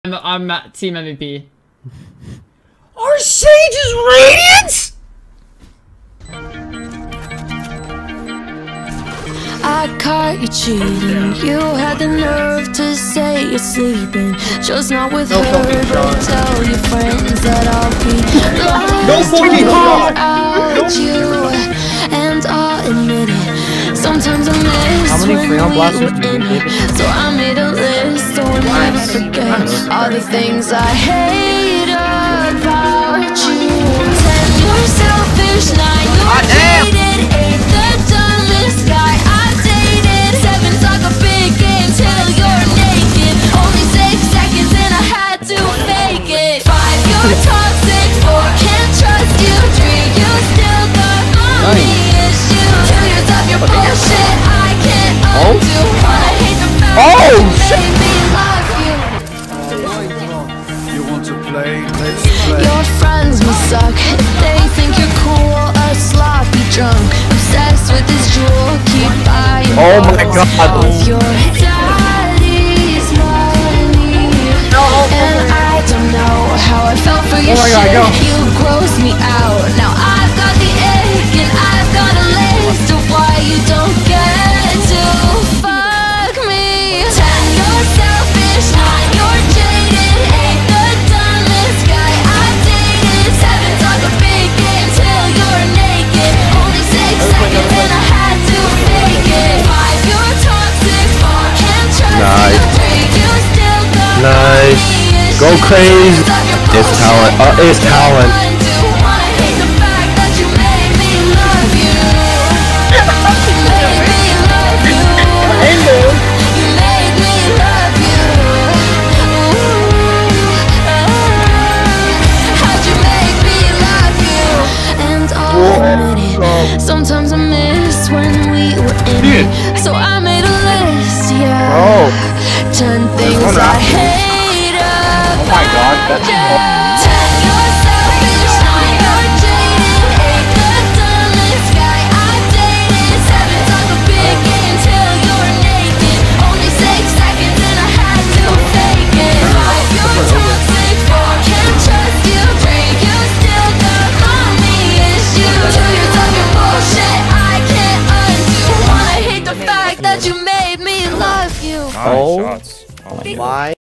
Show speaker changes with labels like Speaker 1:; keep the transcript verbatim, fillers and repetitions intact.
Speaker 1: I'm, I'm at team M V P. Our Sage is radiant!
Speaker 2: I caught you cheating. You had the nerve to say you're sleeping. Just not with
Speaker 3: no
Speaker 2: her, but tell your friends that I'll be lost without you. And I'll admit it, sometimes I miss when we were in it. So I made a list so I'll never forget all the things I hate about you. Ten, you're selfish. Nine, you're jaded. Eight, the dumbest guy I've dated. Seven, talk a big game till you're naked. Only six seconds and I had to fake it. Five, you're toxic. Four, can't trust you. Three, you still got mommy issues. Two, you're tough, you're bullshit. I can't undo. One, I hate the fact that you made me love you.
Speaker 3: You want to play? Let's play.
Speaker 2: Your friends must suck if they think you're cool. A sloppy drunk, obsessed with this jewel. Keep buying
Speaker 4: Oh my god!
Speaker 2: with your daddy's money. And I don't know how I felt for your
Speaker 4: Oh my
Speaker 2: shit.
Speaker 4: God, go.
Speaker 2: You gross me out. Now I've got the ache and I've got a list of why you don't get to fuck me. Ten, you're selfish. Nine, you're jaded. Eight, the dumbest guy I've dated. Seven, talk a big game till you're naked. Only six seconds and I had to fake it. Five, you're toxic. Four, can't trust
Speaker 4: Nice.
Speaker 2: you. Three, you still got
Speaker 4: Nice.
Speaker 2: mommy issues.
Speaker 4: Go crazy. It's talent. Uh, it's talent.
Speaker 2: Sometimes I miss when we were in it. So I made a list, yeah.
Speaker 4: Oh.
Speaker 2: Ten things
Speaker 4: one
Speaker 2: I
Speaker 4: after.
Speaker 2: hate about
Speaker 4: Oh my god, that's
Speaker 2: you. Ten, you're selfish. Nine, you're jaded. Eight, the dumbest guy I've dated. Seven, talk a big game till you're naked. Only six seconds and I had to fake it. Five, you're toxic. Four, can't trust you. Three, you still got mommy issues. Two, you're tough, you're bullshit. I can't undo. One, I hate the fact that you made me love you.
Speaker 4: Oh my.